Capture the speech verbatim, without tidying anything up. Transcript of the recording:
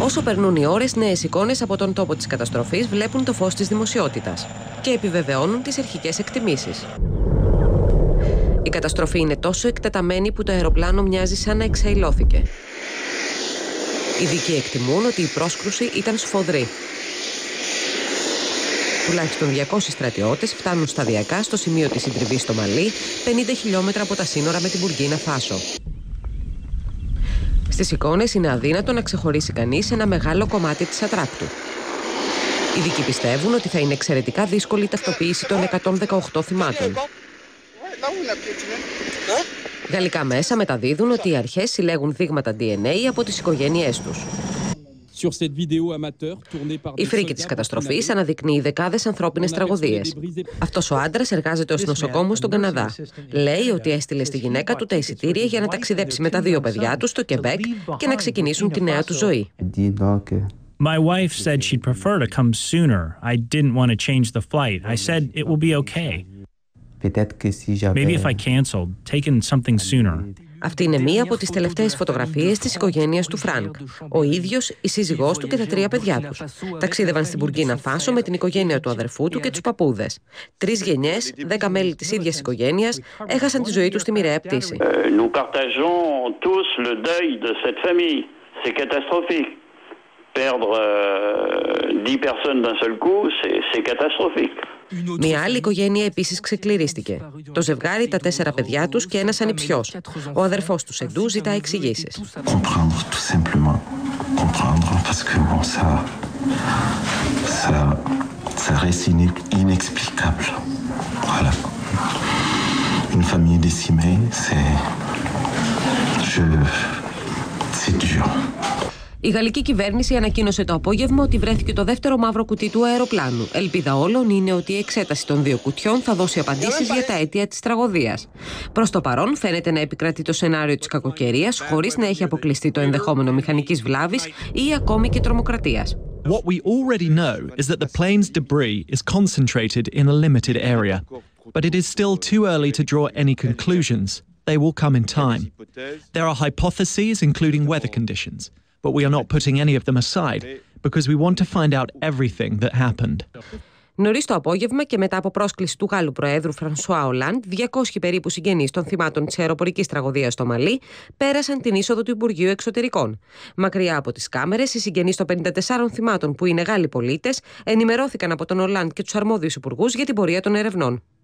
Όσο περνούν οι ώρες, νέες εικόνες από τον τόπο της καταστροφής βλέπουν το φως της δημοσιότητας και επιβεβαιώνουν τις αρχικές εκτιμήσεις. Η καταστροφή είναι τόσο εκτεταμένη που το αεροπλάνο μοιάζει σαν να εξαϊλώθηκε. Οι ειδικοί εκτιμούν ότι η πρόσκρουση ήταν σφοδρή. Τουλάχιστον διακόσιοι στρατιώτες φτάνουν σταδιακά στο σημείο της συντριβής στο Μαλί, πενήντα χιλιόμετρα από τα σύνορα με την Μπουργκίνα Φάσο. Στις εικόνες είναι αδύνατο να ξεχωρίσει κανείς ένα μεγάλο κομμάτι της ατράκτου. Οι ειδικοί πιστεύουν ότι θα είναι εξαιρετικά δύσκολη η ταυτοποίηση των εκατόν δεκαοκτώ θυμάτων. Γαλλικά μέσα μεταδίδουν ότι οι αρχές συλλέγουν δείγματα ντι εν έι από τις οικογένειές τους. Η φρίκη της καταστροφής αναδεικνύει δεκάδες ανθρώπινες τραγωδίες. Αυτός ο άντρας εργάζεται ως νοσοκόμος στον Καναδά. Λέει ότι έστειλε στη γυναίκα του τα εισιτήρια για να ταξιδέψει με τα δύο παιδιά του στο Κεμπέκ και να ξεκινήσουν τη νέα του ζωή. My wife said she'd prefer to come sooner. I didn't want to change the flight. I said it will be okay. Maybe if I canceled, taken something sooner. Αυτή είναι μία από τις τελευταίες φωτογραφίες της οικογένειας του Φρανκ. Ο ίδιος, η σύζυγός του και τα τρία παιδιά τους. Ταξίδευαν στην Μπουργκίνα Φάσο με την οικογένεια του αδερφού του και τους παππούδες. Τρεις γενιές, δέκα μέλη της ίδιας οικογένειας, έχασαν τη ζωή τους στη μοιραία πτήση. Μια άλλη οικογένεια επίσης ξεκληρίστηκε. Το ζευγάρι, τα τέσσερα παιδιά τους και ένας ανιψιός. Ο αδερφός του Σεντού ζητά εξηγήσεις. Η γαλλική κυβέρνηση ανακοίνωσε το απόγευμα ότι βρέθηκε το δεύτερο μαύρο κουτί του αεροπλάνου. Ελπίδα όλων είναι ότι η εξέταση των δύο κουτιών θα δώσει απαντήσεις για τα αίτια της τραγωδίας. Προς το παρόν, φαίνεται να επικρατεί το σενάριο της κακοκαιρίας, χωρίς να έχει αποκλειστεί το ενδεχόμενο μηχανικής βλάβης ή ακόμη και τρομοκρατίας. What we already know is that the plane's debris is concentrated in a limited area, but it is still too early to draw any conclusions. They will come in time. There are hypotheses, including weather conditions. But we are not putting any of them aside because we want to find out everything that happened. Νωρίς το απόγευμα και μετά από πρόσκληση του Γάλλου Προέδρου Φρανσουά Ολάντ, διακόσιοι περίπου συγγενείς των θυμάτων της αεροπορικής τραγωδίας στο Μαλί πέρασαν την είσοδο του Υπουργείου Εξωτερικών. Μακριά από τις κάμερες, οι συγγενείς των πενήντα τεσσάρων θυμάτων, που είναι Γάλλοι πολίτες, ενημερώθηκαν από τον Ολάντ και τους αρμόδιους υπουργούς για την πορεία των ερευνών.